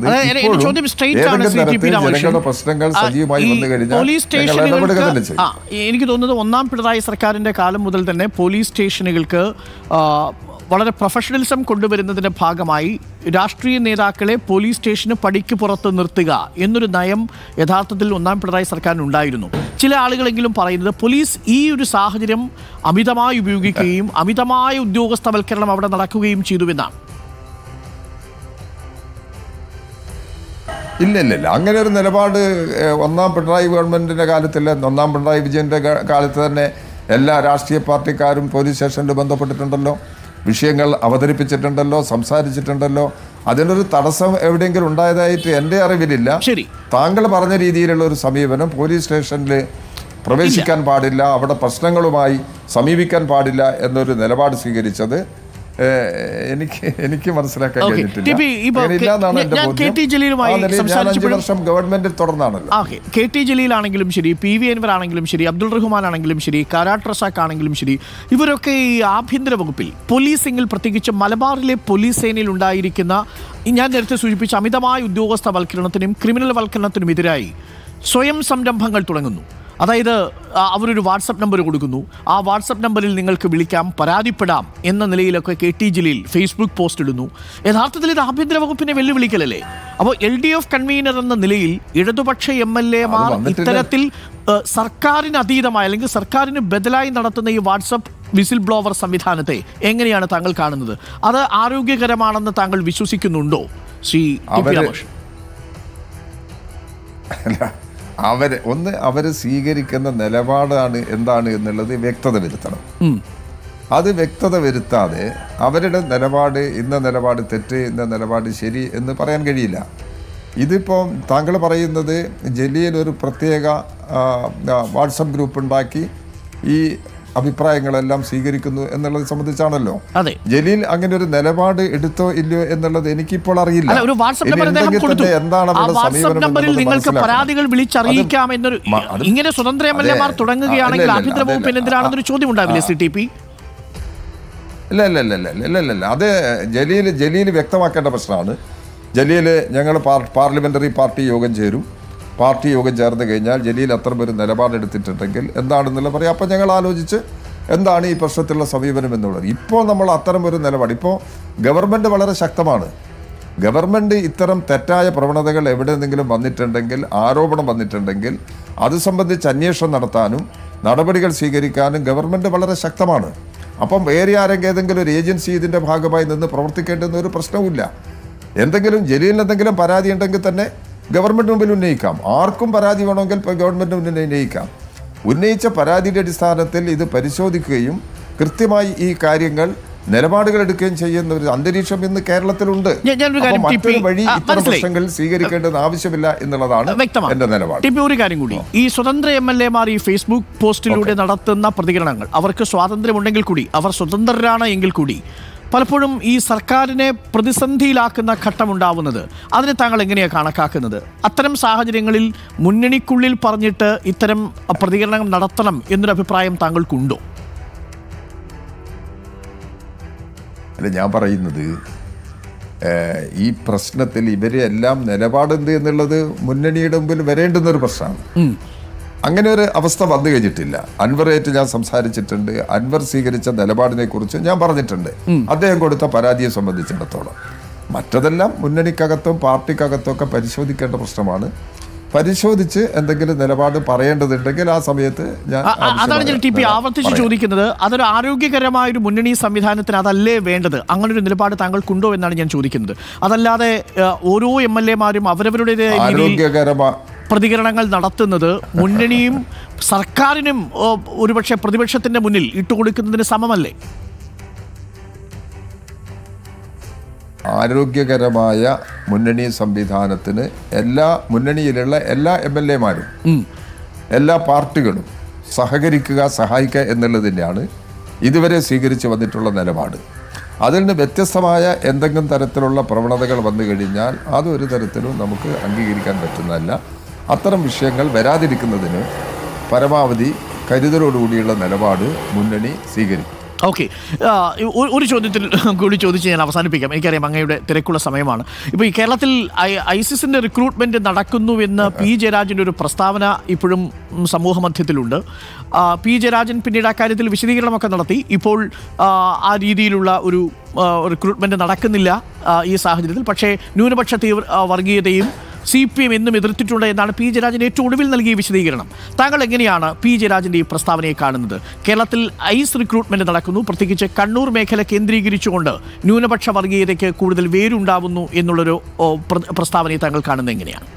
ജനങ്ങളുടെ പ്രശ്നങ്ങൾ സജീവമായി വന്നു കഴിഞ്ഞാൽ ഇടപെടുക തന്നെ ചെയ്യും.
എനിക്ക് തോന്നുന്നത് ഒന്നാം പിണറായി സർക്കാരിൻ്റെ കാലം മുതൽ തന്നെ പോലീസ് സ്റ്റേഷനുകൾക്ക് വളരെ പ്രൊഫഷണലിസം കൊണ്ടുവരുന്നതിൻ്റെ ഭാഗമായി രാഷ്ട്രീയ നേതാക്കളെ പോലീസ് സ്റ്റേഷന് പടിക്ക് പുറത്ത് നിർത്തുക എന്നൊരു നയം യഥാർത്ഥത്തിൽ ഒന്നാം പിണറായി സർക്കാരിനുണ്ടായിരുന്നു. ചില ആളുകളെങ്കിലും പറയുന്നത് പോലീസ് ഈ ഒരു സാഹചര്യം അമിതമായി ഉപയോഗിക്കുകയും അമിതമായ ഉദ്യോഗസ്ഥവൽക്കരണം അവിടെ നടക്കുകയും ചെയ്തുവെന്നാണ്.
ഇല്ല, അങ്ങനെ ഒരു നിലപാട് ഒന്നാം പിണറായി ഗവൺമെൻറ്റിൻ്റെ കാലത്തില്ല. ഒന്നാം പിണറായി വിജയൻ്റെ കാലത്ത് തന്നെ എല്ലാ രാഷ്ട്രീയ പാർട്ടിക്കാരും പോലീസ് സ്റ്റേഷനിൽ ബന്ധപ്പെട്ടിട്ടുണ്ടല്ലോ, വിഷയങ്ങൾ അവതരിപ്പിച്ചിട്ടുണ്ടല്ലോ, സംസാരിച്ചിട്ടുണ്ടല്ലോ. അതിനൊരു തടസ്സം എവിടെയെങ്കിലും ഉണ്ടായതായിട്ട് എൻ്റെ അറിവിലില്ല. താങ്കൾ പറഞ്ഞ രീതിയിലുള്ള ഒരു സമീപനം പോലീസ് സ്റ്റേഷനിൽ പ്രവേശിക്കാൻ പാടില്ല, അവിടെ പ്രശ്നങ്ങളുമായി സമീപിക്കാൻ പാടില്ല എന്നൊരു നിലപാട് സ്വീകരിച്ചത് എനിക്ക് മനസ്സിലാക്കാൻ കഴിഞ്ഞിട്ടില്ല. ഗവൺമെന്റിൽ തുടർന്നാണല്ലോ.
KT ജലീൽ ആണെങ്കിലും ശരി, PV അൻവർ ആണെങ്കിലും ശരി, അബ്ദുൾ റഹ്മാൻ ആണെങ്കിലും ശരി, കാരാട്ട് റസാഖ് ആണെങ്കിലും ശരി, ഇവരൊക്കെ ഈ ആഭ്യന്തര വകുപ്പിൽ പോലീസിംഗിൽ പ്രത്യേകിച്ച് മലബാറിലെ പോലീസ് സേനയിൽ ഉണ്ടായിരിക്കുന്ന ഞാൻ നേരത്തെ സൂചിപ്പിച്ച അമിതമായ ഉദ്യോഗസ്ഥവൽക്കരണത്തിനും ക്രിമിനൽ വൽക്കരണത്തിനും എതിരായി സ്വയം സംരംഭങ്ങൾ തുടങ്ങുന്നു. അതായത് അവരൊരു വാട്സപ്പ് നമ്പർ കൊടുക്കുന്നു, ആ വാട്സപ്പ് നമ്പറിൽ നിങ്ങൾക്ക് വിളിക്കാം, പരാതിപ്പെടാം എന്ന നിലയിലൊക്കെ KT ജലീൽ ഫേസ്ബുക്ക് പോസ്റ്റ് ഇടുന്നു. യഥാർത്ഥത്തിൽ ഇത് ആഭ്യന്തര വകുപ്പിനെ വെല്ലുവിളിക്കലല്ലേ? അപ്പോൾ LDF കൺവീനർ എന്ന നിലയിൽ ഇടതുപക്ഷ MLA-മാർ ഇത്തരത്തിൽ സർക്കാരിന് അതീതമായ അല്ലെങ്കിൽ സർക്കാരിന് ബദലായി നടത്തുന്ന ഈ വാട്സപ്പ് വിസിൽ ബ്ലോവർ സംവിധാനത്തെ എങ്ങനെയാണ് താങ്കൾ കാണുന്നത്? അത് ആരോഗ്യകരമാണെന്ന് താങ്കൾ വിശ്വസിക്കുന്നുണ്ടോ ശ്രീ TP രാമകൃഷ്ണൻ?
അവർ സ്വീകരിക്കുന്ന നിലപാടാണ് എന്താണ് എന്നുള്ളത് വ്യക്തത വരുത്തണം. അത് വ്യക്തത വരുത്താതെ അവരുടെ നിലപാട് ഇന്ന നിലപാട് തെറ്റ്, ഇന്ന നിലപാട് ശരി എന്ന് പറയാൻ കഴിയില്ല. ഇതിപ്പോൾ താങ്കൾ പറയുന്നത് ജലീൽ ഒരു പ്രത്യേക വാട്സപ്പ് ഗ്രൂപ്പ് ഉണ്ടാക്കി ഈ അഭിപ്രായങ്ങളെല്ലാം സ്വീകരിക്കുന്നു എന്നുള്ളത് സംബന്ധിച്ചാണല്ലോ. ജലീൽ അങ്ങനെ ഒരു നിലപാട് എടുത്തോ ഇല്ലയോ എന്നുള്ളത് എനിക്കിപ്പോൾ അറിയില്ല.
എന്താണ് നിങ്ങൾക്ക് പരാതികൾ വിളിച്ചറിയിക്കാം എന്നൊരു ഇങ്ങനെ സ്വതന്ത്ര MLA-മാർ തുടങ്ങുകയാണെങ്കിൽ ആഭ്യന്തര വകുപ്പിന് എന്തിനാണെന്നൊരു ചോദ്യം ഉണ്ടാവില്ലേ CTP?
ഇല്ല, അത് ജലീൽ വ്യക്തമാക്കേണ്ട പ്രശ്നമാണ്. ജലീൽ ഞങ്ങൾ പാർലമെന്ററി പാർട്ടി യോഗം ചേരും, പാർട്ടി യോഗം ചേർന്ന് കഴിഞ്ഞാൽ ജലീൽ അത്തരമൊരു നിലപാടെടുത്തിട്ടുണ്ടെങ്കിൽ എന്താണെന്നുള്ള പറയാം. അപ്പോൾ ഞങ്ങൾ ആലോചിച്ച് എന്താണ് ഈ പ്രശ്നത്തിലുള്ള സമീപനം എന്നുള്ളത്. ഇപ്പോൾ നമ്മൾ അത്തരമൊരു നിലപാട്, ഇപ്പോൾ ഗവൺമെൻറ് വളരെ ശക്തമാണ്. ഗവൺമെൻറ് ഇത്തരം തെറ്റായ പ്രവണതകൾ എവിടെ നിന്നെങ്കിലും വന്നിട്ടുണ്ടെങ്കിൽ, ആരോപണം വന്നിട്ടുണ്ടെങ്കിൽ അത് സംബന്ധിച്ച് അന്വേഷണം നടത്താനും നടപടികൾ സ്വീകരിക്കാനും ഗവൺമെൻറ് വളരെ ശക്തമാണ്. അപ്പം വേറെ ഏതെങ്കിലും ഒരു ഏജൻസി ഇതിൻ്റെ ഭാഗമായി നിന്ന് പ്രവർത്തിക്കേണ്ടുന്ന ഒരു പ്രശ്നവുമില്ല. ജലീലിന് എന്തെങ്കിലും പരാതി ഉണ്ടെങ്കിൽ തന്നെ ഗവൺമെൻറ് മുമ്പിൽ ഉന്നയിക്കാം. ആർക്കും പരാതി വേണമെങ്കിൽ ഗവൺമെൻറ് മുന്നിൽ ഉന്നയിക്കാം. ഉന്നയിച്ച പരാതിയുടെ അടിസ്ഥാനത്തിൽ ഇത് പരിശോധിക്കുകയും കൃത്യമായി ഈ കാര്യങ്ങൾ നിലപാടുകൾ എടുക്കുകയും ചെയ്യുന്ന ഒരു അന്തരീക്ഷം ഇന്ന് കേരളത്തിലുണ്ട്. മറ്റൊരു വഴി ഇത്തരം പ്രശ്നങ്ങൾ സ്വീകരിക്കേണ്ടത് ആവശ്യമില്ല എന്നുള്ളതാണ് എന്റെ നിലപാട്.
ഒരു കാര്യം കൂടി, ഈ സ്വതന്ത്ര MLA-മാർ ഈ ഫേസ്ബുക്ക് പോസ്റ്റിലൂടെ നടത്തുന്ന പ്രതികരണങ്ങൾ, അവർക്ക് സ്വാതന്ത്ര്യമുണ്ടെങ്കിൽ കൂടി, അവർ സ്വതന്ത്രരാണ് എങ്കിൽ കൂടി, പലപ്പോഴും ഈ സർക്കാരിനെ പ്രതിസന്ധിയിലാക്കുന്ന ഘട്ടമുണ്ടാവുന്നത്, അതിനെ താങ്കൾ എങ്ങനെയാണ് കണക്കാക്കുന്നത്? അത്തരം സാഹചര്യങ്ങളിൽ മുന്നണിക്കുള്ളിൽ പറഞ്ഞിട്ട് ഇത്തരം പ്രതികരണം നടത്തണം എന്നൊരു അഭിപ്രായം താങ്കൾക്കുണ്ടോ?
അല്ല, ഞാൻ പറയുന്നത് ഈ പ്രശ്നത്തിൽ ഇവരെല്ലാം നിലപാടെന്ത് എന്നുള്ളത് മുന്നണിയുടെ മുമ്പിൽ വരേണ്ടുന്നൊരു പ്രശ്നമാണ്. അങ്ങനെ ഒരു അവസ്ഥ വന്നു കഴിഞ്ഞിട്ടില്ല. അൻവറായിട്ട് ഞാൻ സംസാരിച്ചിട്ടുണ്ട്. അൻവർ സ്വീകരിച്ച നിലപാടിനെ കുറിച്ച് ഞാൻ പറഞ്ഞിട്ടുണ്ട്, അദ്ദേഹം കൊടുത്ത പരാതിയെ സംബന്ധിച്ചിടത്തോളം. മറ്റതെല്ലാം മുന്നണിക്കകത്തും പാർട്ടിക്കകത്തും ഒക്കെ പരിശോധിക്കേണ്ട പ്രശ്നമാണ്. പരിശോധിച്ച് എന്തെങ്കിലും നിലപാട് പറയേണ്ടതുണ്ടെങ്കിൽ ആ സമയത്ത് ഞാൻ
അതാണ് ഞാൻ ടി പി ആവർത്തിച്ച് ചോദിക്കുന്നത്. അതൊരു ആരോഗ്യകരമായ ഒരു മുന്നണി സംവിധാനത്തിന് അതല്ലേ വേണ്ടത്? അങ്ങനൊരു നിലപാട് താങ്കൾക്കുണ്ടോ എന്നാണ് ഞാൻ ചോദിക്കുന്നത്. അതല്ലാതെ ഓരോ MLA-മാരും അവരവരുടേതായ
ആരോഗ്യകരമായ
പ്രതികരണങ്ങൾ നടത്തുന്നത് മുന്നണിയും സർക്കാരിനും ഒരുപക്ഷെ പ്രതിപക്ഷത്തിന്റെ മുന്നിൽ ഇട്ടുകൊടുക്കുന്നതിന് സമമല്ലേ?
ആരോഗ്യകരമായ മുന്നണി സംവിധാനത്തിന് മുന്നണിയിലുള്ള എല്ലാ MLA-മാരും എല്ലാ പാർട്ടികളും സഹായിക്കുക എന്നുള്ളതിൻ്റെയാണ് ഇതുവരെ സ്വീകരിച്ചു വന്നിട്ടുള്ള നിലപാട്. അതിൽ നിന്ന് വ്യത്യസ്തമായ എന്തെങ്കിലും തരത്തിലുള്ള പ്രവണതകൾ വന്നു കഴിഞ്ഞാൽ അതൊരു തരത്തിലും നമുക്ക് അംഗീകരിക്കാൻ പറ്റുന്നതല്ല. അത്തരം വിഷയങ്ങൾ വരാതിരിക്കുന്നതിന് പരമാവധി കരുതലോടുകൂടിയുള്ള നിലപാട് മുന്നണി സ്വീകരിക്കും.
ഓക്കെ, ഒരു ചോദ്യത്തിൽ കൂടി ചോദിച്ച് ഞാൻ അവസാനിപ്പിക്കാം. എനിക്കറിയാം അങ്ങയുടെ തിരക്കുള്ള സമയമാണ്. ഇപ്പോൾ ഈ കേരളത്തിൽ ISIS-ന്റെ റിക്രൂട്ട്മെൻറ്റ് നടക്കുന്നുവെന്ന് P. ജയരാജൻ്റെ ഒരു പ്രസ്താവന ഇപ്പോഴും സമൂഹ മധ്യത്തിലുണ്ട്. P. ജയരാജൻ പിന്നീട് അക്കാര്യത്തിൽ വിശദീകരണമൊക്കെ നടത്തി. ഇപ്പോൾ ആ രീതിയിലുള്ള ഒരു റിക്രൂട്ട്മെൻറ്റ് നടക്കുന്നില്ല ഈ സാഹചര്യത്തിൽ. പക്ഷേ ന്യൂനപക്ഷ വർഗീയതയും CPM എന്നും എതിർത്തിട്ടുണ്ട് എന്നാണ് P. ജയരാജൻ ഏറ്റവും ഒടുവിൽ നൽകിയ വിശദീകരണം. താങ്കൾ എങ്ങനെയാണ് P. ജയരാജൻ്റെ ഈ പ്രസ്താവനയെ കാണുന്നത്? കേരളത്തിൽ IS റിക്രൂട്ട്മെന്റ് നടക്കുന്നു, പ്രത്യേകിച്ച് കണ്ണൂർ മേഖല കേന്ദ്രീകരിച്ചുകൊണ്ട് ന്യൂനപക്ഷ വർഗീയതയ്ക്ക് കൂടുതൽ വേരുണ്ടാവുന്നു എന്നുള്ളൊരു പ്രസ്താവനയെ താങ്കൾ കാണുന്നത് എങ്ങനെയാണ്?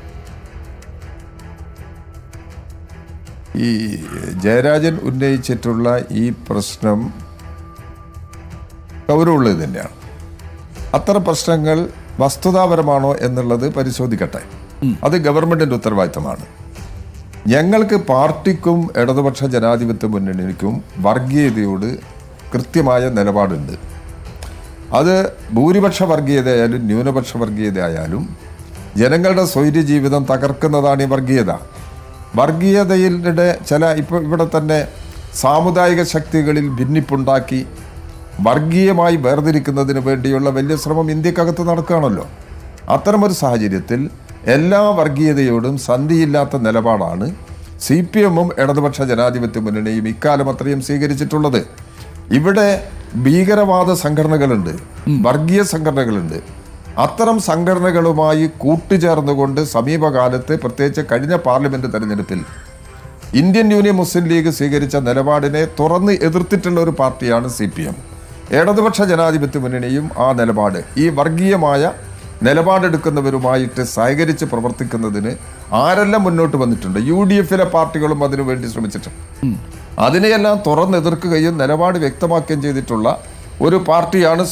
ഈ ജയരാജൻ ഉന്നയിച്ചിട്ടുള്ള ഈ പ്രശ്നം ഗൗരവമുള്ളത് തന്നെയാണ്. അത്തരം പ്രശ്നങ്ങൾ വസ്തുതാപരമാണോ എന്നുള്ളത് പരിശോധിക്കട്ടെ. അത് ഗവൺമെൻറ്റിൻ്റെ ഉത്തരവാദിത്തമാണ്. ഞങ്ങൾക്ക് പാർട്ടിക്കും ഇടതുപക്ഷ ജനാധിപത്യ മുന്നണിക്കും വർഗീയതയോട് കൃത്യമായ നിലപാടുണ്ട്. അത് ഭൂരിപക്ഷ വർഗീയതയായാലും ന്യൂനപക്ഷ വർഗീയതയായാലും ജനങ്ങളുടെ സ്വൈര്യ ജീവിതം തകർക്കുന്നതാണ് ഈ വർഗീയത. വർഗീയതയുടെ ഇപ്പോൾ ഇവിടെ തന്നെ സാമുദായിക ശക്തികളിൽ ഭിന്നിപ്പുണ്ടാക്കി വർഗീയമായി വേർതിരിക്കുന്നതിന് വേണ്ടിയുള്ള വലിയ ശ്രമം ഇന്ത്യക്കകത്ത് നടക്കുകയാണല്ലോ. അത്തരമൊരു സാഹചര്യത്തിൽ എല്ലാ വർഗീയതയോടും സന്ധിയില്ലാത്ത നിലപാടാണ് CPM-ഉം ഇടതുപക്ഷ ജനാധിപത്യ മുന്നണിയും ഇക്കാലം അത്രയും സ്വീകരിച്ചിട്ടുള്ളത്. ഇവിടെ ഭീകരവാദ സംഘടനകളുണ്ട്, വർഗീയ സംഘടനകളുണ്ട്. അത്തരം സംഘടനകളുമായി കൂട്ടുചേർന്നുകൊണ്ട് സമീപകാലത്ത്, പ്രത്യേകിച്ച് കഴിഞ്ഞ പാർലമെന്റ് തെരഞ്ഞെടുപ്പിൽ ഇന്ത്യൻ യൂണിയൻ മുസ്ലിം ലീഗ് സ്വീകരിച്ച നിലപാടിനെ തുറന്ന് എതിർത്തിട്ടുള്ള ഒരു പാർട്ടിയാണ് CPM. ഇടതുപക്ഷ ജനാധിപത്യ മുന്നണിയും ആ നിലപാട്, ഈ വർഗീയമായ നിലപാടെടുക്കുന്നവരുമായിട്ട് സഹകരിച്ച് പ്രവർത്തിക്കുന്നതിന് ആരെല്ലാം മുന്നോട്ട് വന്നിട്ടുണ്ട്. UDF-ലെ പാർട്ടികളും അതിനുവേണ്ടി ശ്രമിച്ചിട്ടുണ്ട്. അതിനെയെല്ലാം തുറന്നെതിർക്കുകയും നിലപാട് വ്യക്തമാക്കുകയും ചെയ്തിട്ടുള്ള ഒരു പാർട്ടിയാണ്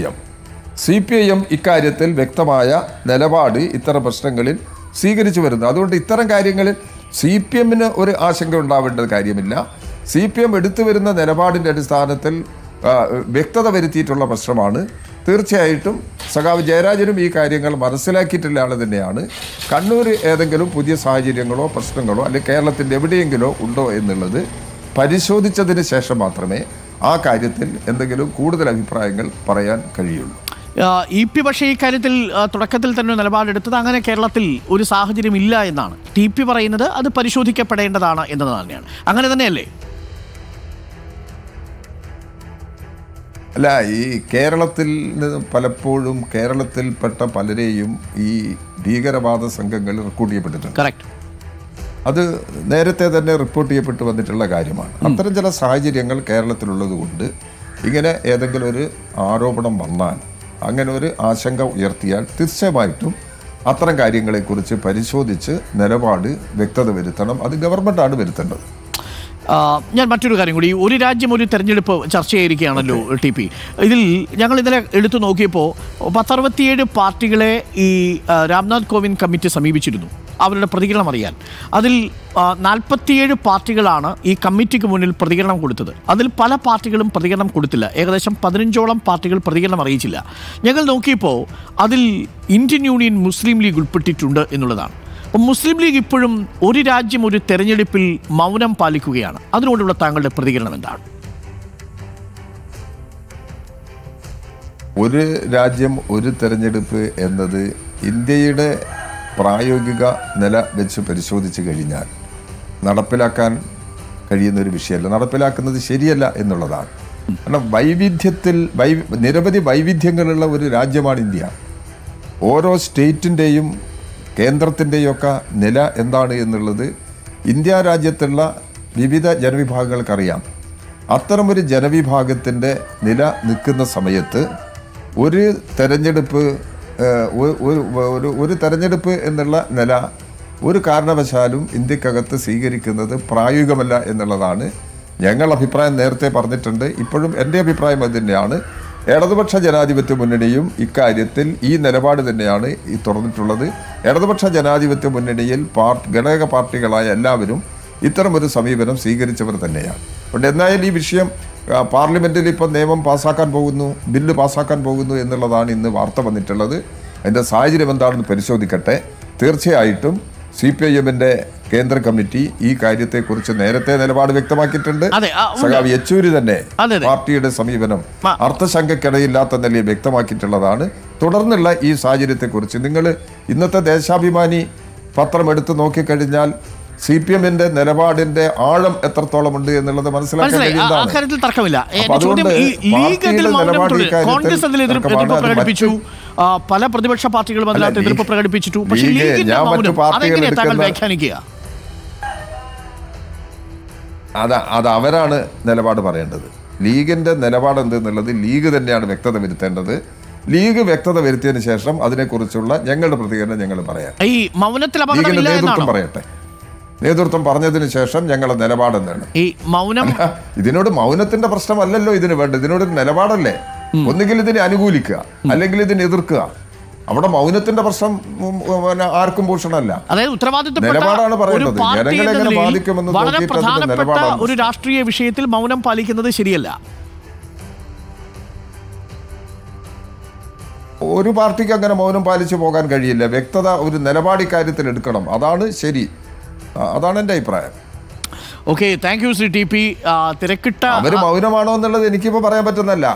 CPIM. ഇക്കാര്യത്തിൽ വ്യക്തമായ നിലപാട് ഇത്തരം പ്രശ്നങ്ങളിൽ സ്വീകരിച്ചു വരുന്നത്. അതുകൊണ്ട് ഇത്തരം കാര്യങ്ങളിൽ CPM-ന് ഒരു ആശങ്ക ഉണ്ടാവേണ്ട കാര്യമില്ല. CPM എടുത്തു വരുന്ന നിലപാടിൻ്റെ അടിസ്ഥാനത്തിൽ വ്യക്തത വരുത്തിയിട്ടുള്ള പ്രശ്നമാണ്. തീർച്ചയായിട്ടും സഖാവ് ജയരാജനും ഈ കാര്യങ്ങൾ മനസ്സിലാക്കിയിട്ടുള്ള ആൾ തന്നെയാണ്. കണ്ണൂർ ഏതെങ്കിലും പുതിയ സാഹചര്യങ്ങളോ പ്രശ്നങ്ങളോ അല്ലെങ്കിൽ കേരളത്തിൻ്റെ എവിടെയെങ്കിലോ ഉണ്ടോ എന്നുള്ളത് പരിശോധിച്ചതിന് ശേഷം മാത്രമേ ആ കാര്യത്തിൽ എന്തെങ്കിലും കൂടുതൽ അഭിപ്രായങ്ങൾ പറയാൻ കഴിയുള്ളൂ.
EP പക്ഷേ ഈ കാര്യത്തിൽ തുടക്കത്തിൽ തന്നെ നിലപാടെടുത്തത് അങ്ങനെ കേരളത്തിൽ ഒരു സാഹചര്യം ഇല്ല എന്നാണ്. TP പറയുന്നത് അത് പരിശോധിക്കപ്പെടേണ്ടതാണ് എന്നത് തന്നെയാണ്. അങ്ങനെ തന്നെയല്ലേ?
അല്ല, ഈ കേരളത്തിൽ പലപ്പോഴും കേരളത്തിൽപ്പെട്ട പലരെയും ഈ ഭീകരവാദ സംഘങ്ങൾ റിക്രൂട്ട് ചെയ്യപ്പെട്ടിട്ടുണ്ട്.
കറക്റ്റ്.
അത് നേരത്തെ തന്നെ റിപ്പോർട്ട് ചെയ്യപ്പെട്ട് വന്നിട്ടുള്ള കാര്യമാണ്. അത്തരം ചില സാഹചര്യങ്ങൾ കേരളത്തിലുള്ളത് കൊണ്ട് ഇങ്ങനെ ഏതെങ്കിലും ഒരു ആരോപണം വന്നാൽ, അങ്ങനെ ഒരു ആശങ്ക ഉയർത്തിയാൽ തീർച്ചയായിട്ടും അത്തരം കാര്യങ്ങളെക്കുറിച്ച് പരിശോധിച്ച് നിലപാട് വ്യക്തത വരുത്തണം. അത് ഗവൺമെൻറ്റാണ് വരുത്തേണ്ടത്.
ഞാൻ മറ്റൊരു കാര്യം കൂടി, ഒരു രാജ്യം ഒരു തെരഞ്ഞെടുപ്പ് ചർച്ചയായിരിക്കുകയാണല്ലോ TP. ഇതിൽ ഞങ്ങൾ ഇന്നലെ എടുത്തു നോക്കിയപ്പോൾ 67 പാർട്ടികളെ ഈ രാംനാഥ് കോവിന്ദ് കമ്മിറ്റി സമീപിച്ചിരുന്നു അവരുടെ പ്രതികരണം അറിയാൻ. അതിൽ 47 പാർട്ടികളാണ് ഈ കമ്മിറ്റിക്ക് മുന്നിൽ പ്രതികരണം കൊടുത്തത്. അതിൽ പല പാർട്ടികളും പ്രതികരണം കൊടുത്തില്ല. ഏകദേശം 15ഓളം പാർട്ടികൾ പ്രതികരണം അറിയിച്ചില്ല. ഞങ്ങൾ നോക്കിയപ്പോൾ അതിൽ ഇന്ത്യൻ യൂണിയൻ മുസ്ലിം ലീഗ് ഉൾപ്പെട്ടിട്ടുണ്ട് എന്നുള്ളതാണ്. മുസ്ലിം ലീഗ് ഇപ്പോഴും ഒരു രാജ്യം ഒരു തെരഞ്ഞെടുപ്പിൽ മൗനം പാലിക്കുകയാണ്. അതിനോടുള്ള താങ്കളുടെ പ്രതികരണം എന്താണ്?
ഒരു രാജ്യം ഒരു തെരഞ്ഞെടുപ്പ് എന്നത് ഇന്ത്യയുടെ പ്രായോഗിക നില വെച്ച് പരിശോധിച്ച് കഴിഞ്ഞാൽ നടപ്പിലാക്കാൻ കഴിയുന്ന ഒരു വിഷയമല്ല. നടപ്പിലാക്കുന്നത് ശരിയല്ല എന്നുള്ളതാണ്. കാരണം നിരവധി വൈവിധ്യങ്ങളുള്ള ഒരു രാജ്യമാണ് ഇന്ത്യ. ഓരോ സ്റ്റേറ്റിൻ്റെയും കേന്ദ്രത്തിൻ്റെയും ഒക്കെ നില എന്താണ് എന്നുള്ളത് ഇന്ത്യ രാജ്യത്തുള്ള വിവിധ ജനവിഭാഗങ്ങൾക്കറിയാം. അത്തരമൊരു ജനവിഭാഗത്തിൻ്റെ നില നിൽക്കുന്ന സമയത്ത് ഒരു തെരഞ്ഞെടുപ്പ് എന്നുള്ള നില ഒരു കാരണവശാലും ഇന്ത്യക്കകത്ത് സ്വീകരിക്കുന്നത് പ്രായോഗികമല്ല എന്നുള്ളതാണ് ഞങ്ങൾ അഭിപ്രായം. നേരത്തെ പറഞ്ഞിട്ടുണ്ട്, ഇപ്പോഴും എൻ്റെ അഭിപ്രായം അത് തന്നെയാണ്. ഇടതുപക്ഷ ജനാധിപത്യ മുന്നണിയും ഇക്കാര്യത്തിൽ ഈ നിലപാട് തന്നെയാണ് ഈ തുറന്നിട്ടുള്ളത്. ഇടതുപക്ഷ ജനാധിപത്യ മുന്നണിയിൽ ഘടക പാർട്ടികളായ എല്ലാവരും ഇത്തരമൊരു സമീപനം സ്വീകരിച്ചവർ തന്നെയാണ്. അതുകൊണ്ട് എന്നായാലും ഈ വിഷയം പാർലമെൻറ്റിൽ ഇപ്പോൾ നിയമം പാസ്സാക്കാൻ പോകുന്നു, ബില്ല് പാസ്സാക്കാൻ പോകുന്നു എന്നുള്ളതാണ് ഇന്ന് വാർത്ത വന്നിട്ടുള്ളത്. അതിൻ്റെ സാഹചര്യം എന്താണെന്ന് പരിശോധിക്കട്ടെ. തീർച്ചയായിട്ടും CPIM-ന്റെ കേന്ദ്ര കമ്മിറ്റി ഈ കാര്യത്തെക്കുറിച്ച് നേരത്തെ നിലപാട് വ്യക്തമാക്കിയിട്ടുണ്ട്. സഖാവ് യെച്ചൂരി തന്നെ പാർട്ടിയുടെ സമീപനം അർത്ഥശങ്കയ്ക്കിടയില്ലാത്ത നിലയിൽ വ്യക്തമാക്കിയിട്ടുള്ളതാണ്. തുടർന്നുള്ള ഈ സാഹചര്യത്തെക്കുറിച്ച് നിങ്ങൾ ഇന്നത്തെ ദേശാഭിമാനി പത്രം എടുത്ത് നോക്കിക്കഴിഞ്ഞാൽ CPM-ന്റെ നിലപാടിന്റെ ആഴം എത്രത്തോളം ഉണ്ട് എന്നുള്ളത് മനസ്സിലാക്കാൻ
കഴിയുന്നതാണ്. തർക്കമില്ല. പ്രകടിപ്പിച്ചു, പല പ്രതിപക്ഷ പാർട്ടികളും അതിനകത്ത് എതിർപ്പ് പ്രകടിപ്പിച്ചിട്ടു. പക്ഷേ
അത് അവരാണ് നിലപാട് പറയേണ്ടത്. ലീഗിന്റെ നിലപാട് എന്തെന്നുള്ളത് ലീഗ് തന്നെയാണ് വ്യക്തത വരുത്തേണ്ടത്. ലീഗ് വ്യക്തത വരുത്തിയതിനു ശേഷം അതിനെക്കുറിച്ചുള്ള ഞങ്ങളുടെ പ്രതികരണം ഞങ്ങൾ പറയാം. ലീഗിന്റെ നേതൃത്വം പറയട്ടെ. നേതൃത്വം പറഞ്ഞതിന് ശേഷം ഞങ്ങളുടെ നിലപാടെന്താണ്? ഇതിനോട് മൗനത്തിന്റെ പ്രശ്നമല്ലല്ലോ ഇതിന് വേണ്ടത്. ഇതിനോടൊരു നിലപാടല്ലേ. ഒന്നുകിൽ ഇതിനെ അനുകൂലിക്കുക, അല്ലെങ്കിൽ ഇതിനെ എതിർക്കുക. അവിടെ മൗനത്തിന്റെ പ്രശ്നം ആർക്കും ഭൂഷണമല്ല. നിലപാടാണ് പറയുന്നത്. ജനങ്ങളെ എങ്ങനെ ബാധിക്കുമെന്ന് നോക്കിയിട്ട് നിലപാടാണ്.
ഒരു രാഷ്ട്രീയ വിഷയത്തിൽ മൗനം പാലിക്കുന്നത് ശരിയല്ല.
ഒരു പാർട്ടിക്ക് അങ്ങനെ മൗനം പാലിച്ചു പോകാൻ കഴിയില്ല. വ്യക്തത ഒരു നിലപാട് ഇക്കാര്യത്തിൽ എടുക്കണം. അതാണ് ശരി. അതാണ് എൻ്റെ അഭിപ്രായം.
Okay, thank you Shri TP. തിരക്കിട്ട
അവര് മൗനമാണോ എന്നുള്ളത് എനിക്കിപ്പോ പറയാൻ പറ്റുന്നല്ല.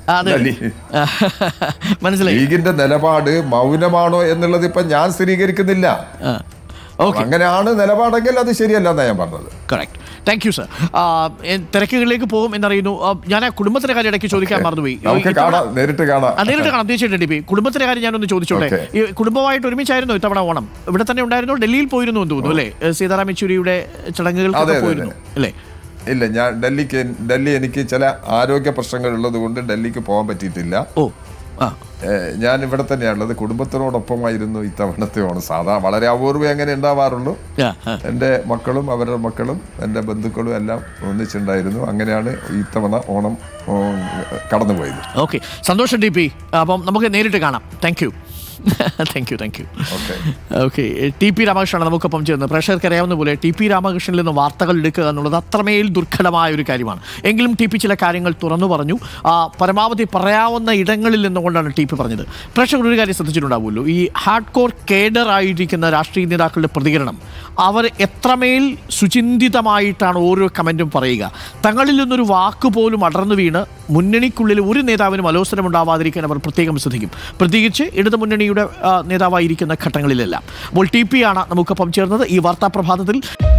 മനസ്സിലായി.
ലീഗിന്റെ നിലപാട് മൗനമാണോ എന്നുള്ളത് ഇപ്പൊ ഞാൻ സ്ഥിരീകരിക്കുന്നില്ല. അങ്ങനെയാണ് നിലപാടെങ്കിൽ അത് ശരിയല്ല എന്നാണ് ഞാൻ പറഞ്ഞത്.
കറക്റ്റ്. Thank you sir. തിരക്കുകളിലേക്ക് പോകും എന്നറിയുന്നു. ഞാൻ ആ കുടുംബത്തിന്റെ കാര്യം ഇടയ്ക്ക് ചോദിക്കാൻ മറന്നുപോയി.
നേരിട്ട് കാണാം
തീർച്ചയായിട്ടും TP. കുടുംബത്തിന്റെ കാര്യം ഞാനൊന്ന് ചോദിച്ചോട്ടെ. ഈ കുടുംബമായിട്ട് ഒരുമിച്ചായിരുന്നു ഇത്തവണ ഓണം? ഇവിടെ തന്നെ ഉണ്ടായിരുന്നു? ഡൽഹിയിൽ പോയിരുന്നു എന്ന് തോന്നുന്നു അല്ലേ? സീതാറാം യെച്ചൂരിയുടെ ചടങ്ങുകൾക്ക് പോയിരുന്നു അല്ലേ?
ഇല്ല, ഞാൻ ഡൽഹി എനിക്ക് ചില ആരോഗ്യ പ്രശ്നങ്ങൾ ഉള്ളത് കൊണ്ട് ഡൽഹിക്ക് പോകാൻ പറ്റിയിട്ടില്ല. ഞാൻ ഇവിടെ തന്നെയാണുള്ളത്. കുടുംബത്തിനോടൊപ്പമായിരുന്നു ഇത്തവണത്തെ ഓണം. വളരെ അപൂർവം അങ്ങനെ ഉണ്ടാവാറുള്ളൂ. എൻ്റെ മക്കളും അവരുടെ മക്കളും എൻ്റെ ബന്ധുക്കളും എല്ലാം ഒന്നിച്ചുണ്ടായിരുന്നു. അങ്ങനെയാണ് ഇത്തവണ ഓണം കടന്നുപോയത്.
ഓക്കെ, സന്തോഷം TP. അപ്പം നമുക്ക് നേരിട്ട് കാണാം. Thank you. ഓക്കെ, TP രാമകൃഷ്ണനാണ് നമുക്കൊപ്പം ചേർന്നത്. പ്രേക്ഷകർക്ക് അറിയാവുന്ന പോലെ TP രാമകൃഷ്ണനിൽ നിന്ന് വാർത്തകൾ എടുക്കുക എന്നുള്ളത് അത്രമേൽ ദുർഘടമായ ഒരു കാര്യമാണ്. എങ്കിലും TP ചില കാര്യങ്ങൾ തുറന്നു പറഞ്ഞു. പരമാവധി പറയാവുന്ന ഇടങ്ങളിൽ നിന്നുകൊണ്ടാണ് TP പറഞ്ഞത്. പ്രേക്ഷകർ ഒരു കാര്യം ശ്രദ്ധിച്ചിട്ടുണ്ടാവുമല്ലോ, ഈ ഹാർഡ് കോർ കേഡർ ആയിരിക്കുന്ന രാഷ്ട്രീയ നേതാക്കളുടെ പ്രതികരണം അവർ എത്രമേൽ സുചിന്തിതമായിട്ടാണ് ഓരോ കമൻറ്റും പറയുക. തങ്ങളിൽ നിന്നൊരു വാക്ക് പോലും അടർന്നു വീണ് മുന്നണിക്കുള്ളിൽ ഒരു നേതാവിനും അലോസരമുണ്ടാവാതിരിക്കാൻ അവർ പ്രത്യേകം ശ്രദ്ധിക്കും. പ്രത്യേകിച്ച് ഇടതു മുന്നണിയുടെ നേതാവായിരിക്കുന്ന ഘട്ടങ്ങളിലെല്ലാം. അപ്പോൾ TP ആണ് നമുക്കൊപ്പം ചേർന്നത് ഈ വാർത്താ പ്രഭാതത്തിൽ.